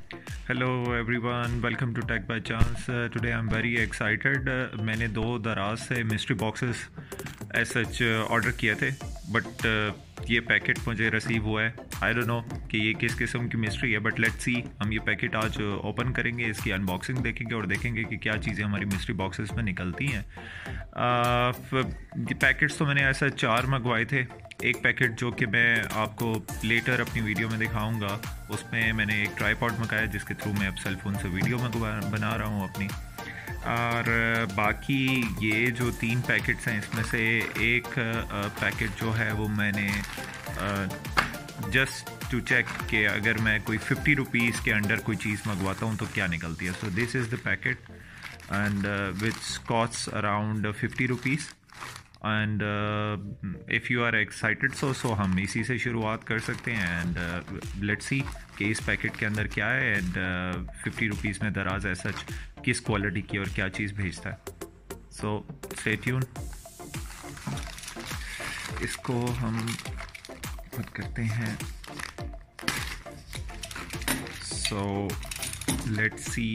Hello everyone, welcome to tech by chance. Today I am very excited. मैंने दो दराज से mystery boxes as such order किए थे, but ये पैकेट मुझे रिसीव हुआ है। आई डोंट नो कि ये किस किस्म की मिस्ट्री है, बट लेट्स सी। हम ये पैकेट आज ओपन करेंगे, इसकी अनबॉक्सिंग देखेंगे और देखेंगे कि क्या चीज़ें हमारी मिस्ट्री बॉक्सेस में निकलती हैं। पैकेट्स तो मैंने ऐसा 4 मंगवाए थे। एक पैकेट जो कि मैं आपको लेटर अपनी वीडियो में दिखाऊंगा, उसमें मैंने एक ट्राईपॉड मंगाया जिसके थ्रू मैं अब सेल फोन से वीडियो बना रहा हूँ अपनी। और बाकी ये जो 3 पैकेट्स हैं, इसमें से एक पैकेट जो है वो मैंने जस्ट टू चेक कि अगर मैं कोई 50 रुपीज़ के अंडर कोई चीज़ मंगवाता हूँ तो क्या निकलती है। So this is the packet and which cost around 50 rupees. And if you are excited so हम इसी से शुरुआत कर सकते हैं। एंड लेट्स सी कि इस पैकेट के अंदर क्या है एंड 50 रुपीज़ में दराज है सच किस क्वालिटी की और क्या चीज़ भेजता है। So stay tuned. इसको हम बंद करते हैं। सो लेट्स सी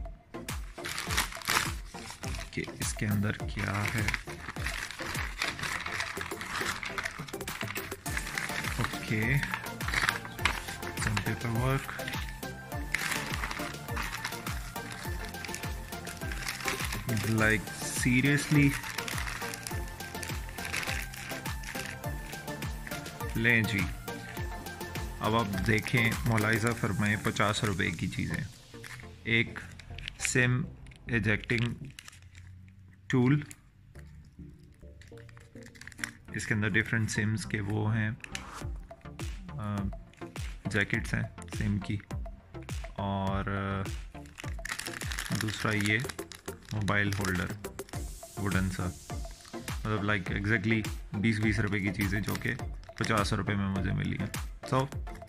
कि इसके अंदर क्या है। Okay, some paperwork. Like seriously, लें जी। अब आप देखें, मुलाहिज़ा फरमाएं, 50 रुपए की चीज़ें। एक सिम एजेक्टिंग टूल, इसके अंदर डिफरेंट सिम्स के वो हैं, जैकेट्स हैं सिम की। और दूसरा ये मोबाइल होल्डर वुडन सा, मतलब लाइक एग्जैक्टली 20 रुपए की चीज़ें जो कि 50 रुपए में मुझे मिली हैं। सो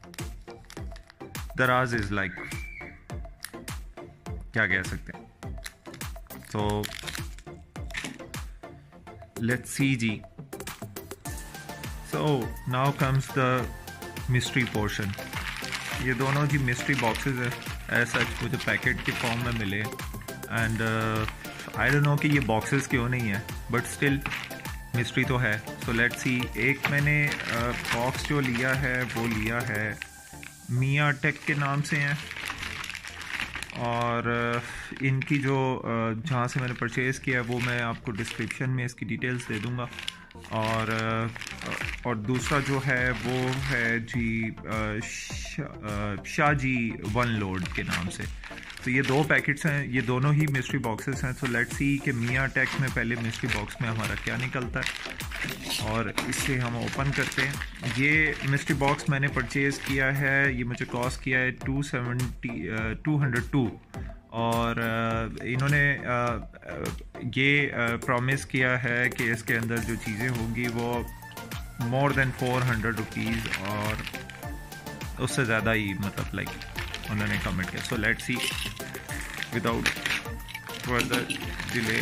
दराज इज़ लाइक, क्या कह सकते हैं। सो लेट्स सी जी। So now comes the mystery portion. ये दोनों जी मिस्ट्री बॉक्सेस है, ऐसा मुझे पैकेट के फॉर्म में मिले। एंड आई डोंट नो कि ये बॉक्सेस क्यों नहीं है, बट स्टिल मिस्ट्री तो है। So let's see. एक मैंने बॉक्स जो लिया है वो लिया है मिया टेक के नाम से हैं। और इनकी जो जहाँ से मैंने परचेज़ किया वो मैं आपको डिस्क्रिप्शन में इसकी डिटेल्स दे दूँगा। और दूसरा जो है वो है जी शाहजी वन लोड के नाम से। तो ये 2 पैकेट्स हैं, ये दोनों ही मिस्ट्री बॉक्सेस हैं। सो लेट्स सी कि मिया टेक में पहले मिस्ट्री बॉक्स में हमारा क्या निकलता है और इसे हम ओपन करते हैं। ये मिस्ट्री बॉक्स मैंने परचेज़ किया है, ये मुझे कॉस्ट किया है 202। और इन्होंने ये प्रॉमिस किया है कि इसके अंदर जो चीज़ें होंगी वो मोर देन 400 रुपीज़ और उससे ज़्यादा ही, मतलब लाइक उन्होंने कमेंट किया। So let's see without further delay.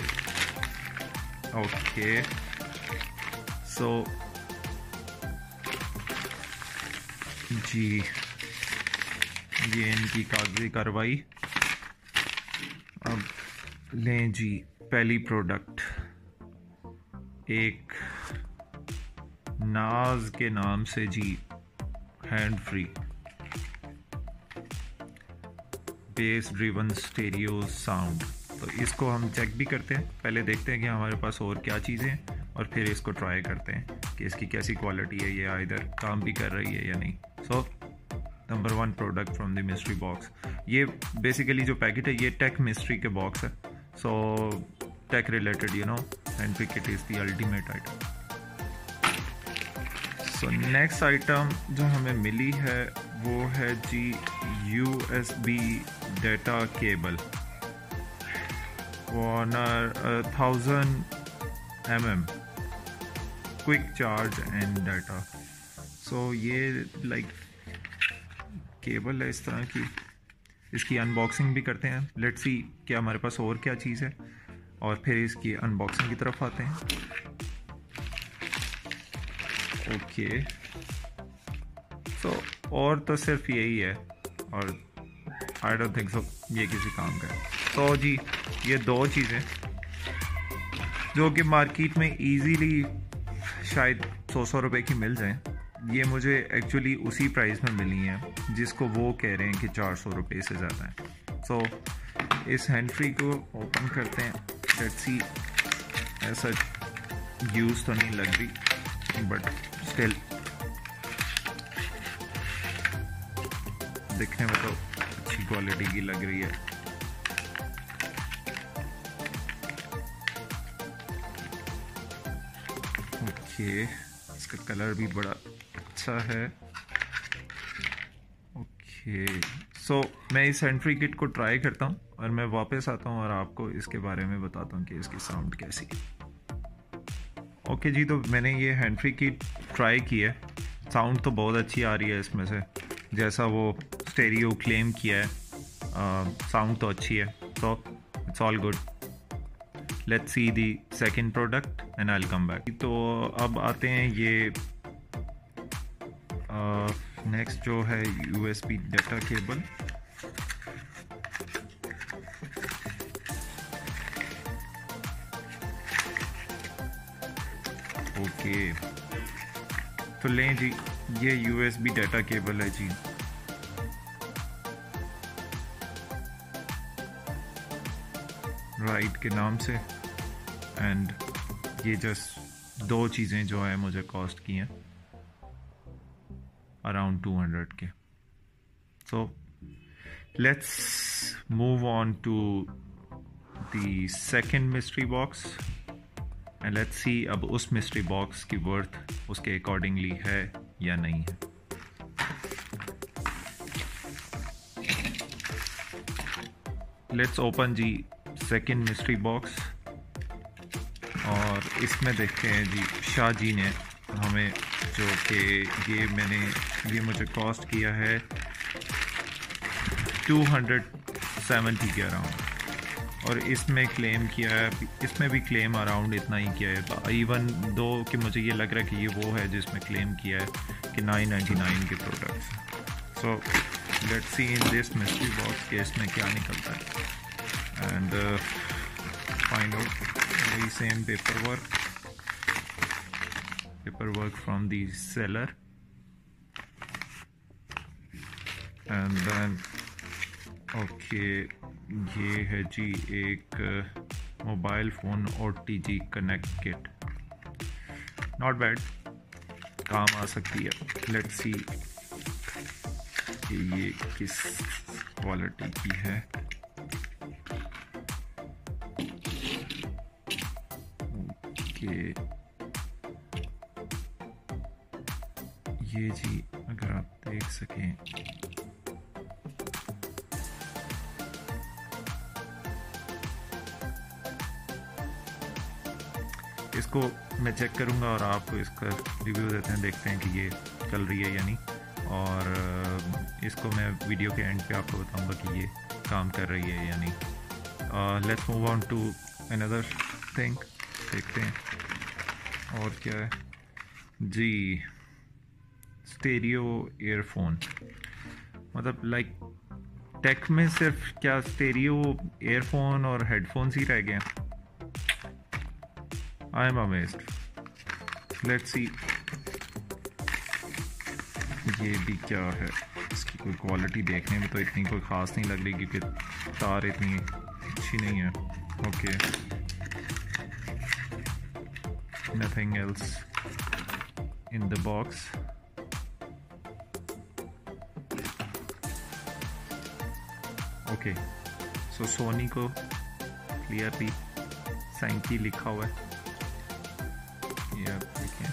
Okay, so जी, ये इनकी कागजी कार्रवाई। अब लें जी पहली प्रोडक्ट, एक नाज के नाम से जी, hand free bass driven stereo sound. तो इसको हम चेक भी करते हैं, पहले देखते हैं कि हमारे पास और क्या चीज़ें हैं और फिर इसको ट्राई करते हैं कि इसकी कैसी क्वालिटी है, ये इधर काम भी कर रही है या नहीं। So number 1 product from the mystery box. ये बेसिकली जो पैकेट है ये टेक मिस्ट्री के बॉक्स है। So tech related, you know, and pick is the ultimate item. So next item जो हमें मिली है वो है जी USB data cable, Warner 1000 mm quick charge and data. So ये लाइक केबल है इस तरह की। इसकी अनबॉक्सिंग भी करते हैं। लेट्स सी कि हमारे पास और क्या चीज़ है और फिर इसकी अनबॉक्सिंग की तरफ आते हैं। ओके, सो और तो सिर्फ यही है और आई डोंट थिंक सो ये किसी काम का है। तो जी ये दो चीज़ें जो कि मार्केट में इजीली शायद 100 रुपए की मिल जाएं, ये मुझे एक्चुअली उसी प्राइस में मिली हैं जिसको वो कह रहे हैं कि 400 रुपये से ज़्यादा है। सो इस हैंड फ्री को ओपन करते हैं। लेट्स सी, ऐसा यूज़ तो नहीं लग रही बट स्टिल दिखने में तो अच्छी क्वालिटी की लग रही है। ओके, इसका कलर भी बड़ा अच्छा है। ओके, सो मैं इस हैंड फ्री किट को ट्राई करता हूँ और मैं वापस आता हूँ और आपको इसके बारे में बताता हूँ कि इसकी साउंड कैसी है। ओके जी, तो मैंने ये हैंड फ्री किट ट्राई की है। साउंड तो बहुत अच्छी आ रही है इसमें से, जैसा वो स्टेरियो क्लेम किया है। साउंड तो अच्छी है, तो it's all good. Let's see the second product and I will come back. तो अब आते हैं ये नेक्स्ट जो है USB डाटा केबल। ओके, तो लें जी, ये USB डाटा केबल है जी। राइट के नाम से, एंड ये जस्ट दो चीज़ें जो है मुझे कॉस्ट की हैं अराउंड 200 के। So let's move on to the second mystery box and let's see अब उस मिस्ट्री बॉक्स की वर्थ उसके अकॉर्डिंगली है या नहीं है। लेट्स ओपन जी सेकेंड मिस्ट्री बॉक्स और इसमें देखते हैं जी शाह जी ने हमें, जो कि ये मुझे कॉस्ट किया है 270 के अराउंड, और इसमें क्लेम किया है, इसमें भी क्लेम अराउंड इतना ही किया है। तो इवन दो कि मुझे ये लग रहा है कि ये वो है जिसमें क्लेम किया है कि 999 के products. So let's see in this mystery box के इसमें क्या निकलता है and find out the same paperwork from the seller, and then okay, ये है जी एक mobile phone OTG connect kit. Not bad, काम आ सकती है। लेट्स सी कि ये किस क्वालिटी की है। ये जी अगर आप देख सकें, इसको मैं चेक करूंगा और आपको इसका रिव्यू देते हैं, देखते हैं कि ये चल रही है या नहीं, और इसको मैं वीडियो के एंड पे आपको बताऊंगा कि ये काम कर रही है या नहीं। Let's move on to another thing, देखते हैं और क्या है जी। स्टेरियो एयरफोन, मतलब लाइक टेक में सिर्फ क्या स्टेरियो एयरफोन और हेडफोन्स ही रह गए? I am amazed. Let's see ये भी क्या है। इसकी कोई क्वालिटी देखने में तो इतनी कोई ख़ास नहीं लग रही क्योंकि तार इतनी अच्छी नहीं है। Okay, nothing else in the box. Okay, so Sony को clearly सैंकी लिखा हुआ है, ये आप देखें।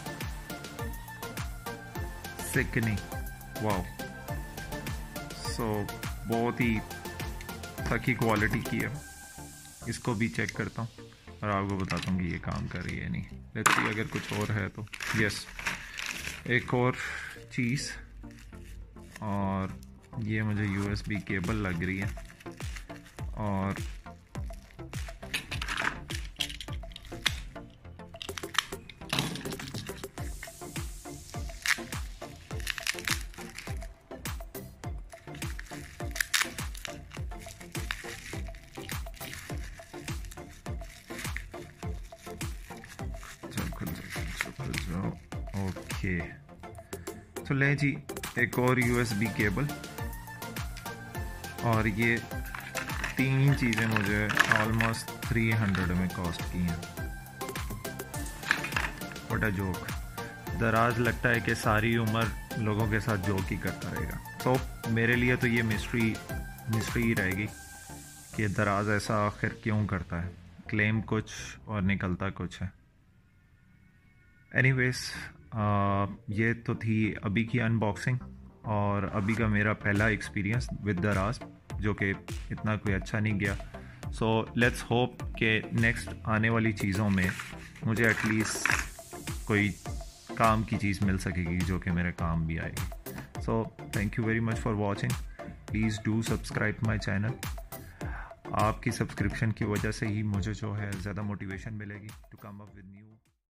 सिकनी, वाओ, सो बहुत ही थकी क्वालिटी की है। इसको भी चेक करता हूँ और आपको बताता हूँ कि ये काम कर रही है नहीं। लेट्स सी अगर कुछ और है तो। यस, एक और चीज़, और ये मुझे USB केबल लग रही है, और ओके, तो ले जी एक और USB केबल, और ये 3 चीज़ें मुझे ऑलमोस्ट 300 में कॉस्ट की हैं। What a joke. दराज लगता है कि सारी उम्र लोगों के साथ जोक ही करता रहेगा। तो मेरे लिए तो ये मिस्ट्री ही रहेगी कि दराज ऐसा आखिर क्यों करता है, क्लेम कुछ और निकलता कुछ है। एनीवेज, ये तो थी अभी की अनबॉक्सिंग और अभी का मेरा पहला एक्सपीरियंस विद दराज, जो कि इतना कोई अच्छा नहीं गया। सो लेट्स होप कि नेक्स्ट आने वाली चीज़ों में मुझे एटलीस्ट कोई काम की चीज़ मिल सकेगी जो कि मेरे काम भी आएगी। So thank you very much for watching. Please do subscribe my channel. आपकी सब्सक्रिप्शन की वजह से ही मुझे जो है ज़्यादा मोटिवेशन मिलेगी to come up with new